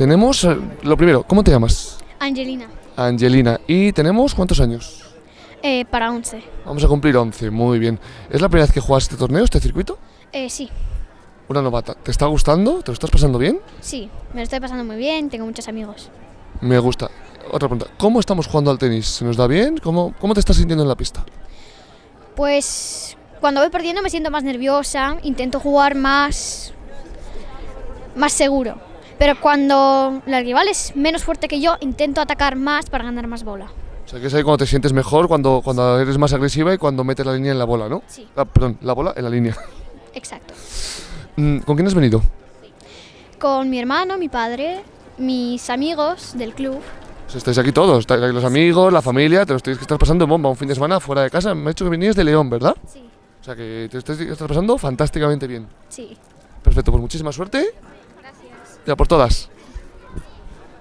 Tenemos, lo primero, ¿cómo te llamas? Angelina, Angelina. ¿Y tenemos cuántos años? para 11. Vamos a cumplir 11, muy bien. ¿Es la primera vez que juegas este torneo, este circuito? Sí, Una novata. ¿Te está gustando? ¿Te lo estás pasando bien? sí, me lo estoy pasando muy bien, tengo muchos amigos. Me gusta. Otra pregunta. ¿Cómo estamos jugando al tenis? ¿Se nos da bien? ¿Cómo te estás sintiendo en la pista? Pues cuando voy perdiendo me siento más nerviosa, intento jugar más seguro. Pero cuando el rival es menos fuerte que yo, intento atacar más para ganar más bola. O sea, que es ahí cuando te sientes mejor, cuando eres más agresiva y cuando metes la línea en la bola, ¿no? Sí. Perdón, la bola en la línea. Exacto. ¿Con quién has venido? Con mi hermano, mi padre, mis amigos del club. Pues estáis aquí todos, estáis aquí los amigos, la familia, te lo estáis que estás pasando bomba un fin de semana fuera de casa. Me ha dicho que venías de León, ¿verdad? Sí. O sea, que te estás pasando fantásticamente bien. Sí. Perfecto, pues muchísima suerte. Gracias. Ya por todas.